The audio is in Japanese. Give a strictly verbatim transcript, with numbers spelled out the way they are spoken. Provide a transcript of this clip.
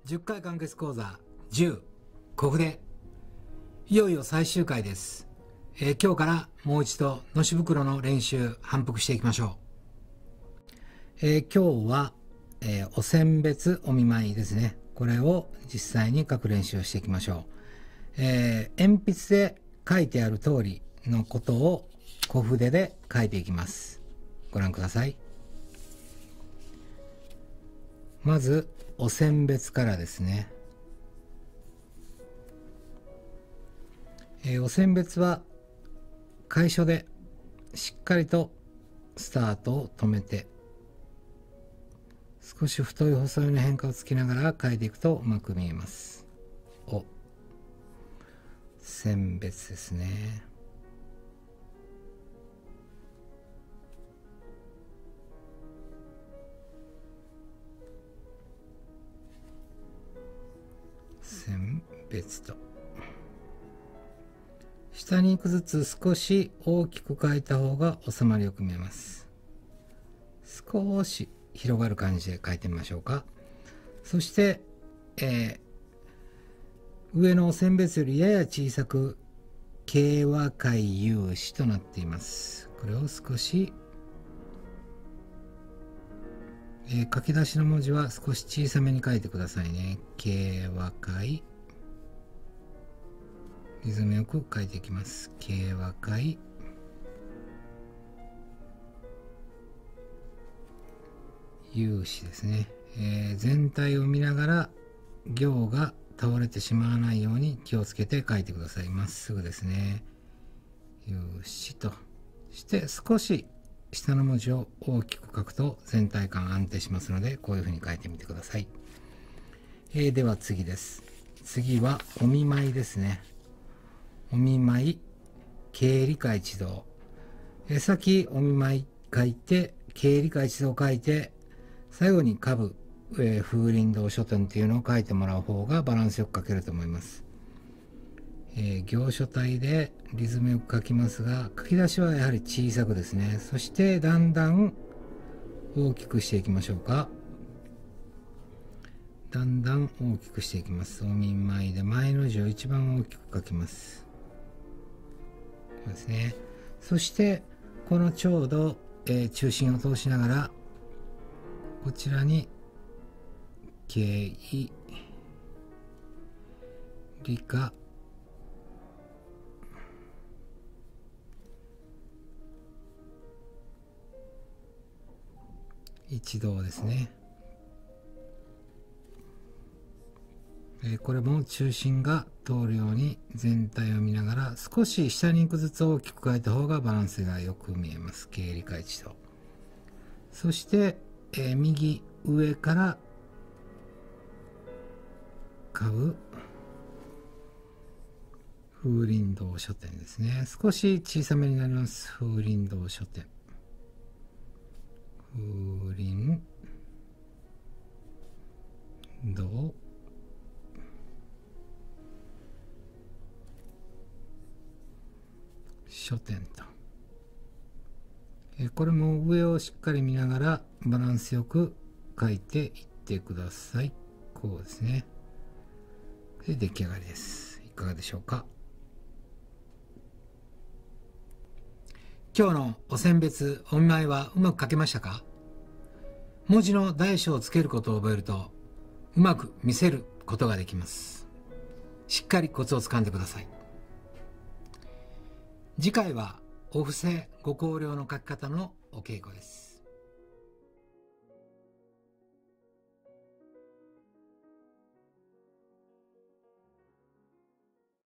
じゅっかい完結講座じゅう小筆、いよいよ最終回です。えー、今日からもう一度のし袋の練習反復していきましょう。えー、今日は、えー、お選別お見舞いですね。これを実際に書く練習をしていきましょう。えー、鉛筆で書いてある通りのことを小筆で書いていきます。ご覧ください。まずお選別からですね。えー、お選別は楷書でしっかりとスタートを止めて、少し太い細いの変化をつけながら書いていくとうまく見えます。お選別ですね。選別と下に行くずつ少し大きく書いた方が収まりよく見えます。少し広がる感じで書いてみましょうか。そして、えー、上の選別よりやや小さく軽和解有紙となっています。これを少し、えー、書き出しの文字は少し小さめに書いてくださいね。軽和解、リズムよく書いていきます。軽和解有紙ですね。えー、全体を見ながら行が倒れてしまわないように気をつけて書いてください。まっすぐですね。有紙として少し下の文字を大きく書くと全体感安定しますので、こういうふうに書いてみてください。えー、では次です。次はお見舞いですね。お見舞い、経理課一同。えさっきお見舞い書いて、経理課一同書いて、最後に下部、えー、風鈴堂書店っていうのを書いてもらう方がバランスよく書けると思います。えー、行書体でリズムよく書きますが、書き出しはやはり小さくですね。そしてだんだん大きくしていきましょうか。だんだん大きくしていきます。お見舞いで前の字を一番大きく書きます。そうですね。そしてこのちょうど、えー、中心を通しながらこちらに経理課一同ですね。えー、これも中心が通るように全体を見ながら少し下に行くずつ大きく書いた方がバランスがよく見えます。経理課一同。そして、えー、右上から買う風鈴堂書店ですね。少し小さめになります。風鈴堂書店。風鈴堂書店と。えこれも上をしっかり見ながらバランスよく書いていってください。こうですね。で出来上がりです。いかがでしょうか。今日のお選別お見舞いはうまく書けましたか？文字の大小をつけることを覚えるとうまく見せることができます。しっかりコツをつかんでください。次回はお布施ご考慮の書き方のお稽古です。